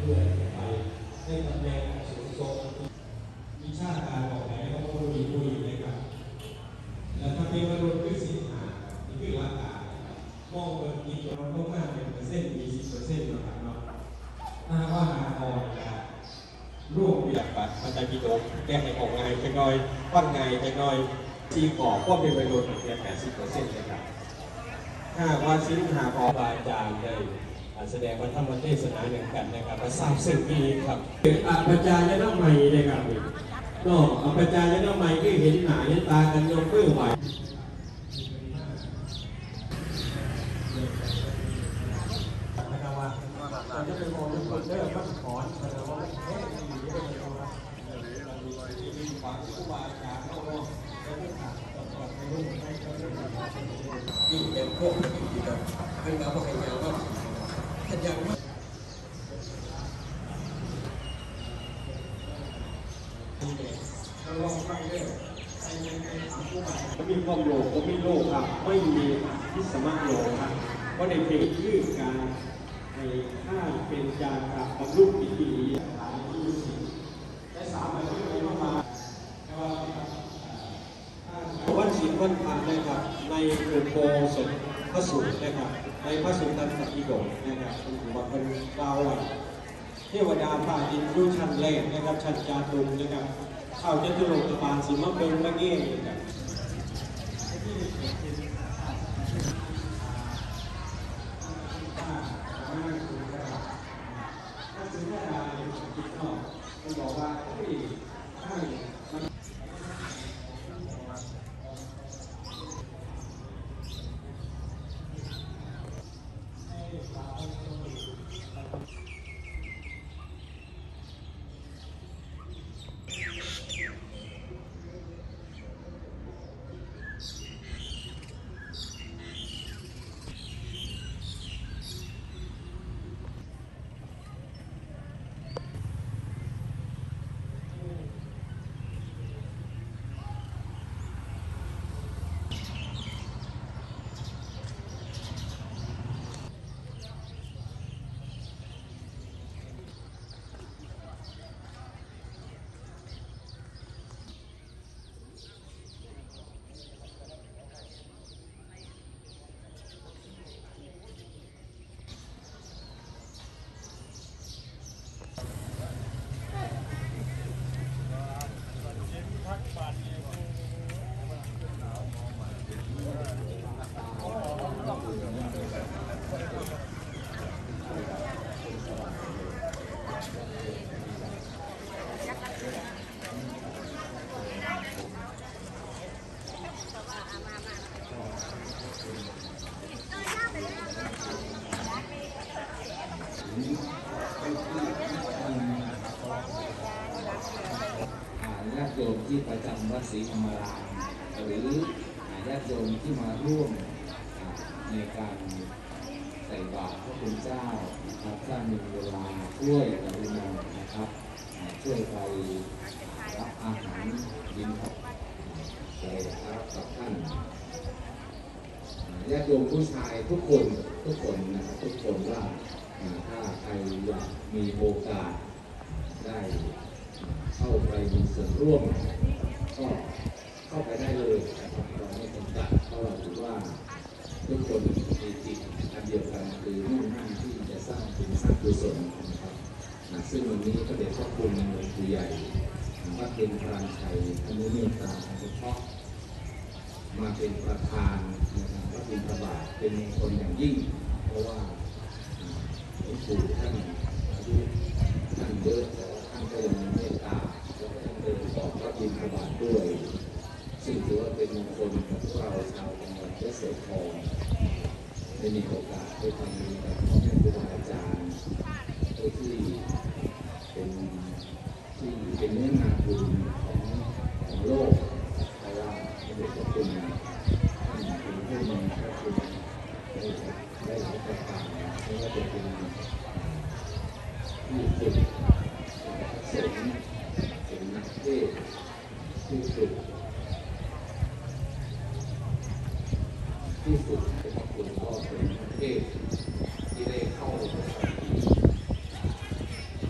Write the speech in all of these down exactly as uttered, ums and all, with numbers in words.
พื่อไปให้ตำแหน่งสูงส่งวิชาการออกแบบให้เขาผู้ดีผู้ดีนะครับแล้วถ้าเป็นมนุษย์คือสิบห้านี่คือหลักการมองเปิดอีกตัวเราต้องมากเป็นเปอร์เซ็นต์ยี่สิบเปอร์เซ็นต์นะครับเนาะถ้าว่าหาพอนะครับรูปแบบปัดมันจะกิโลแก้ให้ออกไงจะน้อยปั้นไงจะน้อยตีก่อก็เป็นมนุษย์เพียงแปดสิบเปอร์เซ็นต์นะครับถ้าว่าชิ้นหาพอบาจารย์ได้แสดงวัฒนธรรมเทศนาหนึ่งกันนะครับมาทราบซึ่งปีครับอาปัจจายน้ำใหม่นะครับนอกอาปัจจายน้ำใหม่ที่เห็นหนาเห็นตากันยกมือไหวนะครับว่าเราจะเป็นมองเป็นคนเริ่มมันถอนแต่ว่าเฮ้ยมันอยู่ที่เป็นตัวที่มีความผู้บาอาจารย์เขาบอกแล้วก็ขาดต่อต่อไปรุ่นให้เขาเริ่มยิ่งเป็นพวกที่แบบให้เราพวกไอ้ยาวก็ขยันมากเราลองฟังเลยมีความโลภก็มีโลภครับไม่มีพิสมัครโลภครับเพราะในเพลงชื่อการในข้าเป็นจากับบรรลุปิติฐานที่สี่และสามอะไรที่เรามาวัดศิลป์วัดพานนะครับในอุโบสถพระสูตรนะครับในพระสุนทรสัตติโกนะครับเป็นวัดเป็นกล่าวว่าเทวดาพาดินรู้ชั้นแรกนะครับชั้นจาตุมนะครับเข้าจะตุลงตะปานสีมะเบิงมะเงี้ยนะครับบอกว่าที่ให้มันญาติโยมที่ประจำวัดศรีธรรมารามหรือญาติโยมที่มาร่วมในการใส่บาตรพระคุณเจ้านะครับถ้ามีเวลาช่วยกรุณานะครับช่วยไปรับอาหารบิณฑบาตไปรับกับท่านญาติโยมผู้ชายทุกคนทุกคนนะครับทุกคนว่าถ้าใครอยากมีโอกาสได้เข้าไปมีส่วนร่วมก็เข้าไปได้เลยนะครับเราไม่จำกัดเพราะเราถือว่าทุกคนมีจิตอันเดียวกันคือมุ่งมั่นที่จะสร้างบุญสร้างกุศลนะครับซึ่งวันนี้พระเดชพระคุณหลวงปู่ใหญ่วัดเป็นพรานชัยอนุเมตตาเฉพาะมาเป็นประธานนะครับวัดบิณฑบาตเป็นมงคลอย่างยิ่งเพราะว่าหลวงปู่ท่านอายุท่านเยอะท่านก็ยังมีเมตตาและท่านเดินออกวัดบิณฑบาตด้วยซึ่งถือว่าเป็นมงคลกับพวกเราชาวจังหวัดยโสธรได้มีโอกาสได้ทำบุญกับพ่อแม่ครูบาอาจารย์ที่เป็นที่เป็นเนื้อนาบุญของของโลกเพราะว่าพระเดชพระคุณท่านเป็นผู้มีพระคุณได้หลายประการไม่ว่าจะเป็นผู้ฝึกสงฆ์เป็นนักเทศน์ผู้ฝึกผู้ฝึกเป็นคุณก็เป็นนักเทศน์ที่ได้เข้าไป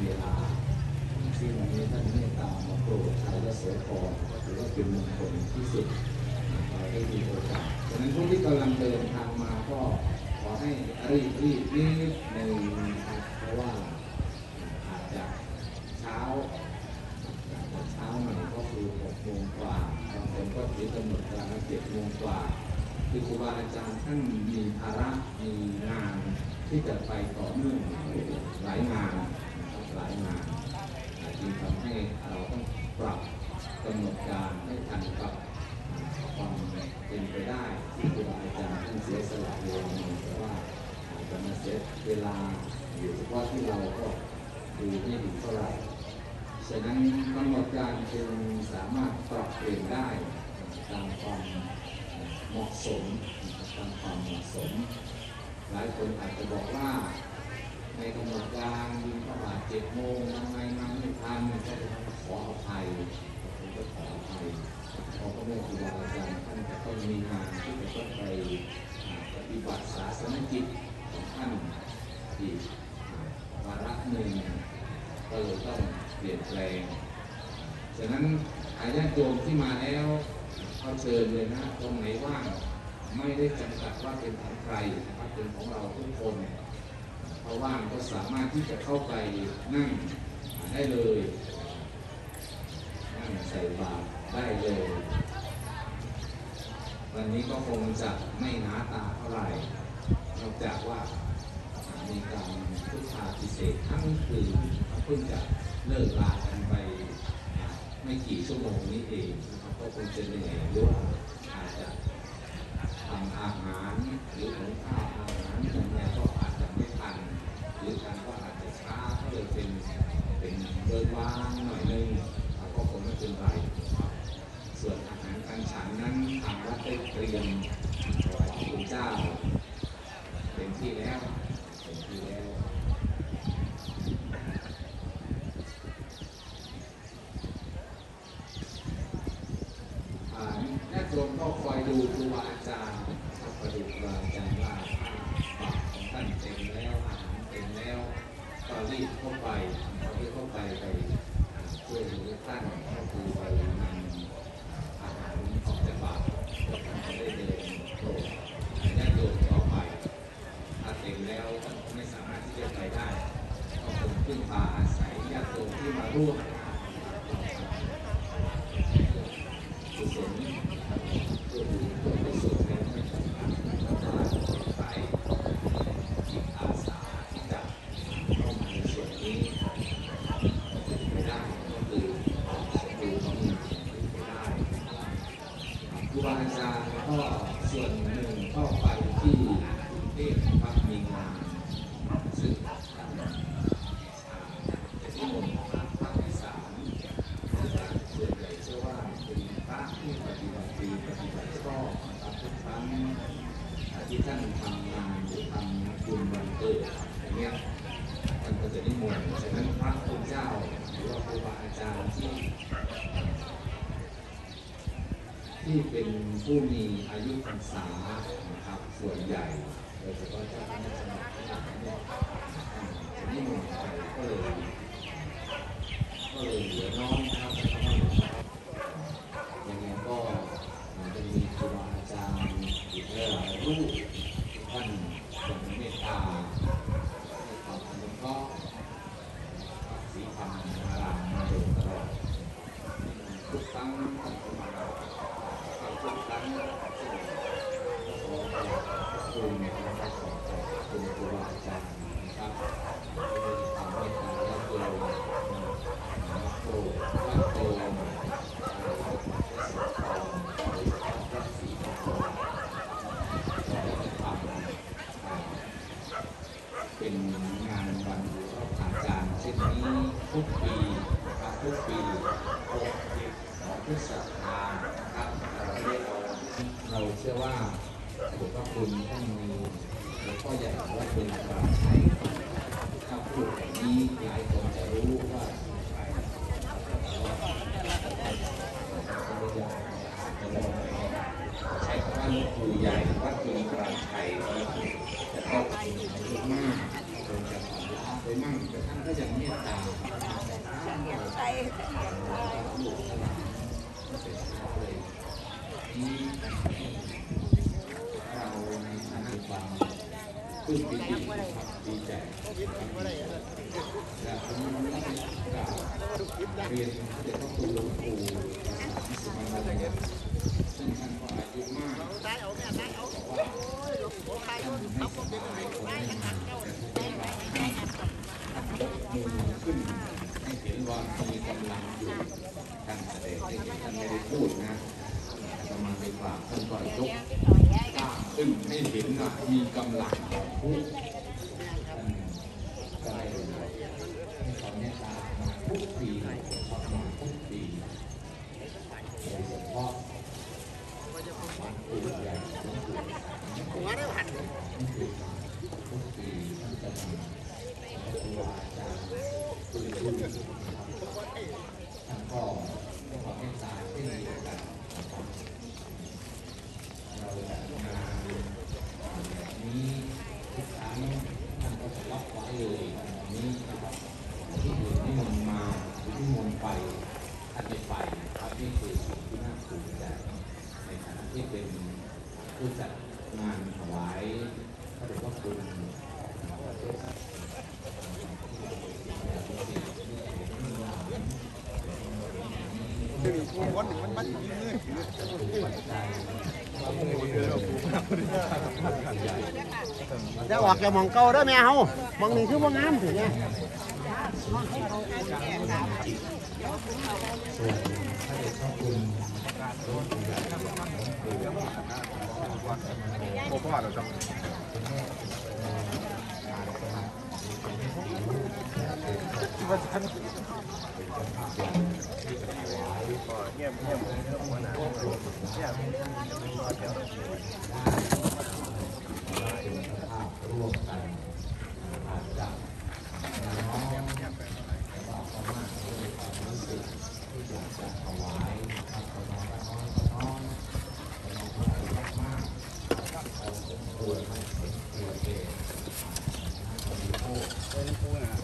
เวลาที่วันนี้ท่านเมตตามาโปรดชาวยโสธรก็ถือว่าเป็นมงคลที่สุดเราได้มีโอกาสฉะนั้นผู้ที่กำลังเดินทางมาก็ขอให้รีบรีบนิดหนึ่งนะครับเพราะว่าอาจจะเช้าเช้าหน่อยก็คือหกโมงกว่าบางคนก็ถือกำหนดการเจ็ดโมงกว่าคือครูบาอาจารย์ท่านมีภาระมีงานที่จะไปต่อเนื่องหลายงานหลายงานจึงทำให้เราต้องปรับกำหนดการให้ทันกับความเป็นไปได้ที่ครูบาอาจารย์ท่านเสียสละเวลาแต่ว่าอาจจะมาเสียเวลาอยู่เฉพาะที่เราก็ดูไม่ดีเท่าไหร่ฉะนั้นกำหนดการจึงสามารถปรับเปลี่ยนได้ตามความเหมาะสมตามความเหมาะสมหลายคนอาจจะบอกว่าในกำหนดการบิณฑบาตเจ็ดโมงทำไมมาไม่ทันก็ต้องขออภัยผมก็ขออภัยเพราะว่าครูบาอาจารย์ท่านจะต้องมีงานที่จะต้องไปปฏิบัติศาสนกิจของท่านอีกวาระหนึ่งก็เลยต้องเปลี่ยนแปลงฉะนั้นอาญาโยมที่มาแล้วเขาเชิญเลยนะตรงไหนว่างไม่ได้จำกัดว่าเป็นของใครนะครับเป็นของเราทุกคนเพราะว่างก็สามารถที่จะเข้าไปนั่งได้เลยนั่งใส่บาตรได้เลยวันนี้ก็คงจะไม่หนาตาเท่าไหร่นอกจากว่ามีการพุทธาพิเศษทั้งคืนเพิ่งจะเลิกลากันไปไม่กี่ชั่วโมงนี้เองนะครับก็คงจะเหนื่อยหรือว่าอาจจะทำอาหารหรือของข้าวอาหารอย่างเงี้ยก็อาจจะไม่ทันหรือการก็อาจจะช้าก็เลยเป็นเป็นเดินว่างหน่อยนึงก็คงไม่เป็นไรส่วนอาหารการฉันนั้นทางวัดได้เตรียมถวายพระคุณเจ้าเป็นที่แล้วเป็นที่แล้วญาติโยมก็คอยดูครูบาอาจารย์คอยดูครูบาอาจารย์ว่าบาตรของท่านเต็มแล้วอาหารเต็มแล้วก็รีบเข้าไปเขารีบเข้าไปไปช่วยเหลือท่านก็คือไปนำอาหารออกจากบาตรท่านจะได้เดินโปรดญาติโยมต่อไปถ้าเต็มแล้วไม่สามารถที่จะไปได้ก็คงพึ่งพาอาศัยญาติโยมที่มาร่วมกุศลก็ดูตัวกุศลแล้วไม่ต้องการไปจิตอาสาที่จะเข้ามาในส่วนนี้เป็นไปได้ก็คือสตูต้องมีเป็นไปได้ครูบาอาจารย์ก็ส่วนหนึ่งก็ไปที่กรุงเทพนะครับมีงานซึ่งจะที่มณฑลภาคอีสานส่วนใหญ่เชื่อว่าเป็นพระที่ปฏิบัติดีปฏิบัติชอบนะครับทุกครั้งที่ท่านทำงานหรือทำบุญวันเกิดอย่างเงี้ยท่านก็จะนิมนต์ฉะนั้นพระคุณเจ้าหรือว่าครูบาอาจารย์ที่ที่เป็นผู้มีอายุพรรษานะครับส่วนใหญ่โดยเฉพาะเจ้าคณะจังหวัดเนี่ยจะนิมนต์ไปก็เลยก็เลยเหลือน้อยนะครับยังไงก็จะมีครูบาอาจารย์อีกหลายรูปท่านยังเมตตาให้ความอนุเคราะห์สีธรรมารามมาโดยตลอดทุกครั้งท่านก็มาทุกครั้งขอขอบคุณนะครับขอบคุณครูบาอาจารย์นะครับที่ทำให้การรับโยมโปรดรับโยมเป็นงานวันบูรพาจารย์เช่นนี้ทุกปีนะครับทุกปีหกสิบของพฤษภาครับเราเชื่อว่าหลวงพ่อคุณท่านมีหลวงพ่อใหญ่วัดเป็นพระชัยถ้าพูดแบบนี้หลายคนจะรู้ว่าใครใช้คำว่าหลวงปู่ใหญ่วัดเป็นพระชัยแต่ก็อายุมากคงจะผ่อนล้าไปมั่งแต่ท่านก็ยังเมตตาเราในฐานะความปลื้มปิติดีใจและผมกล่าวเรียนพระเดชพระคุณหลวงปู่สุวรรณรัตน์ซึ่งท่านก็อายุมากแต่ว่าท่านไม่สบายคนไม่มาแต่ทุกคนยกมือขึ้นให้เห็นว่ามีกำลังอยู่ท่านแสดงให้เห็นท่านไม่ได้พูดนะแต่มาไปฝากท่านก็ยกกล้ามขึ้นให้เห็นว่ามีกำลังพูดท่านก็ได้ให้ความเมตตามาทุกปีมาทุกปีโดยเฉพาะวันปู่ใหญ่หลวงปู่ทุกปีท่านจะมาครูอาจารย์คุยคุยท่านก็ให้ความเมตตาเช่นเดียวกันเราจัดงานแบบนี้ทุกครั้งท่านก็จะรับไว้เลยแบบนี้นะครับที่อื่นที่มนมาหรือที่มนไปท่านไม่ไปครับนี่คือสิ่งที่น่าภูมิใจในฐานะที่เป็นผู้จัดงานถวายพระเดชพระคุณวันหนึ่งมันมันยืนเลยจะออกจากมองเก่าได้ไหมเอามองหนึ่งคือว่างามถึงเนี่ยโอ้พ่อเราจังเงียบเงียบเลยเรื่องหัวหน้าเงียบร่วมกันอาจจะน้องแต่ว่าเขามากด้วยความรู้สึกที่อยากจะถวายครับเขาน้อยน้อยน้อยน้อยมากเราสมควรให้สมควรเองเรามีโทษเป็นผู้นะ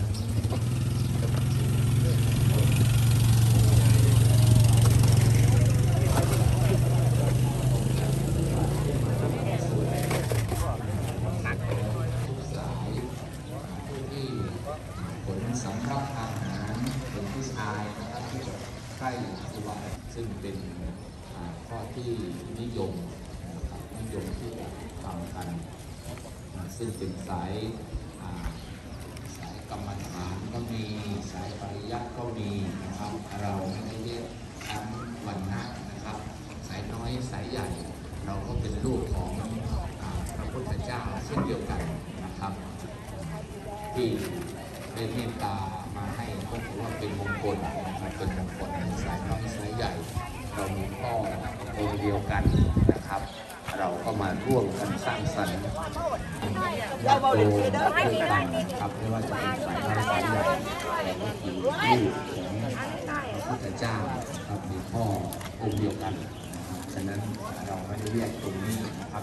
สำหรับอาหารเป็นผู้ชายนะครับที่จะใกล้ตัวซึ่งเป็นข้อที่นิยมนะครับนิยมที่จะทำกันซึ่งเป็นสายสายกรรมฐานก็มีสายปริยัติก็มีนะครับเราไม่ได้เรียกทั้งวันนะนะครับสายน้อยสายใหญ่เราก็เป็นลูกของพระพุทธเจ้าเช่นเดียวกันนะครับที่ได้เมตตามาให้ก็ถือว่าเป็นมงคลนะครับเป็นมงคลสายน้อยสายใหญ่เรามีพ่อองค์เดียวกันนะครับเราก็มาร่วมกันสร้างสรรค์ญาติโยมด้วยกันครับไม่ว่าจะเป็นสายน้อยสายใหญ่แต่ก็คือลูกของพระพุทธเจ้าครับมีพ่อองค์เดียวกันนะครับฉะนั้นเราไม่ได้เรียกตรงนี้นะครับ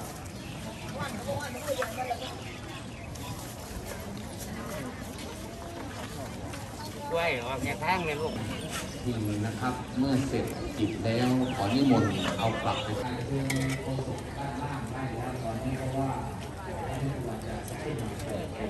ด้วยออกจากทางเลยลูกทีนะครับเมื่อเสร็จกิจแล้วขอนิมนต์เอากลับไปใช้ที่โฆษกด้านล่างได้แล้วตอนนี้เพราะว่าที่ควรจะให้มาเปิดเป็น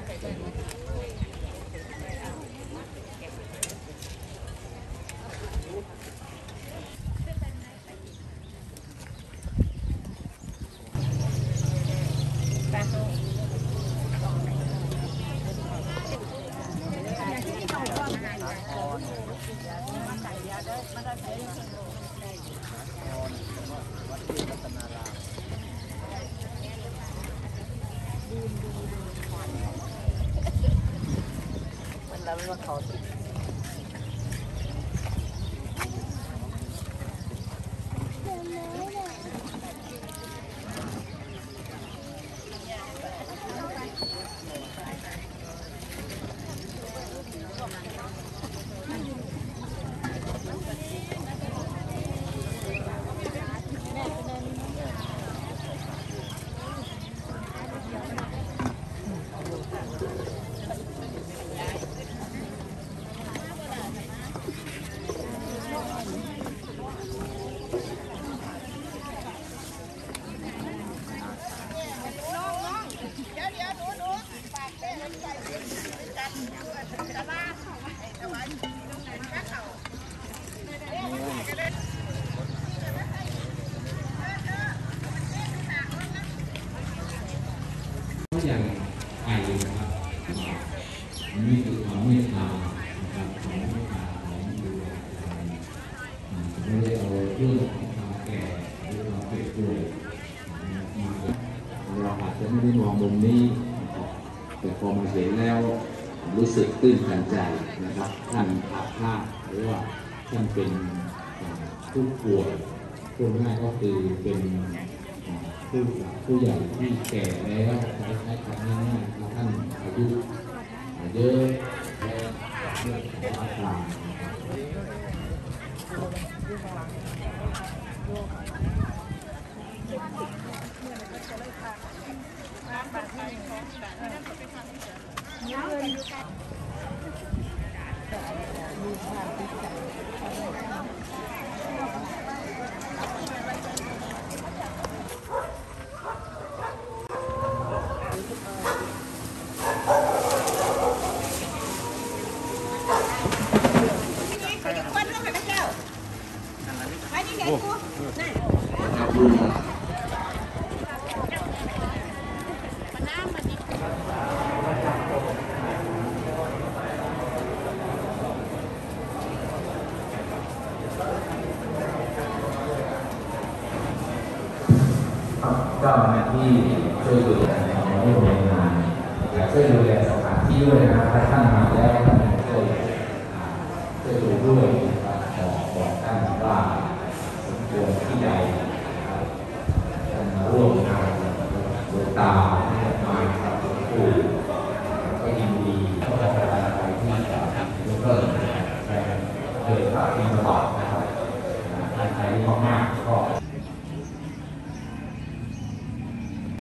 แล้วว่าเขายังไปนะครับนี่คือความเมตตานะครับของเมตตาของดูไม่ได้เอาเรื่องของความแก่หรือความเจ็บป่วยมาเราอาจจะไม่ได้มองมุมนี้แต่พอมาเห็นแล้วรู้สึกตื้นตันใจนะครับท่านอาภาษหรือว่าท่านเป็นผู้ป่วยพูดง่ายก็คือเป็นผู้ผู้ใหญ่ที่แก่แล้วใช้ใช้คำง่ายๆแล้วท่านอายุเยอะและเรื่องของอาการเจ้าหน้าที่ช่วยดูแลในที่โรงงานและช่วยดูแลสถานที่ด้วยนะครับถ้าท่านมาแล้วท่านช่วยช่วยดูด้วยนะครับบอกบอกท่านว่าสมควรที่ใดท่านมาร่วมงานหลวงตาที่มาครับหลวงปู่ก็ยินดีก็ขอประทานไปที่จะยกเลิกในเดินทางที่ตลอดนะครับท่านใครที่มากๆก็